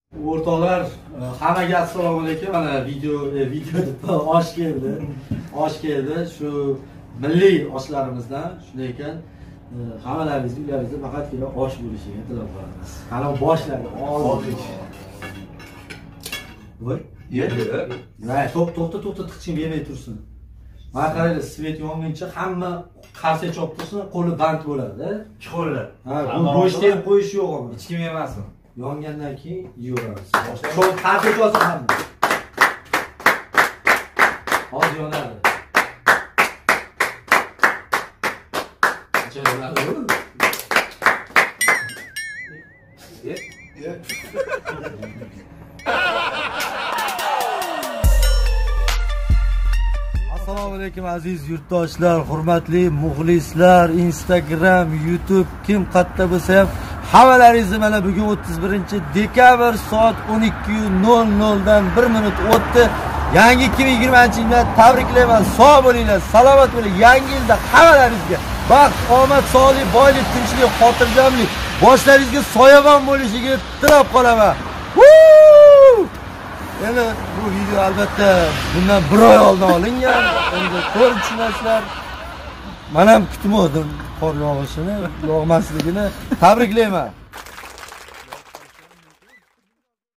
O'rtoqlar, hammaga assalomu alaykum. Mana video osh keldi. Osh keldi. Shu milliy oshlarimizdan. Shunday ekan, hammalaringizga uylaringizda faqatgina osh bo'lishiga tilab qolamiz. Qani boshlaylik. Voy, yedi. To'xta, tiqchim yemay tursin. Mana qaranglar, svet yonguncha hamma qarsa chop tursin, qo'li band bo'ladi. Ikki qo'llar. Ha, bu go'shtni ham qo'yish yo'q uni. Hech kim yemasin. Yongandan keyin yeyveramiz. Cho'l qarsa olsa hamma. Hozir yonadi. Assalomu alaykum aziz yurtdoshlar, hurmatli muxlislar, Instagram, YouTube kim qayerda bo'lsa ham hammalaringizni mana bugun 31-dekabr soat 12:00 dan 1 minut o'tdi. Yangi 2020-yilni tabriklayman. Sog' bo'linglar, salomat bo'ling. Yangi yilda hammalaringizga baxt, omad, sog'lik, boylik, tinchlik, xotirjamlik, boshlaringizga soyabon bo'lishiga tilab qolaman. Endi bu video albatta bundan 1 oy oldin olingan. Endi ko'rishinglar. Men ham kutmadim qor yog'ishini, yog'masligini. Tabriklayman.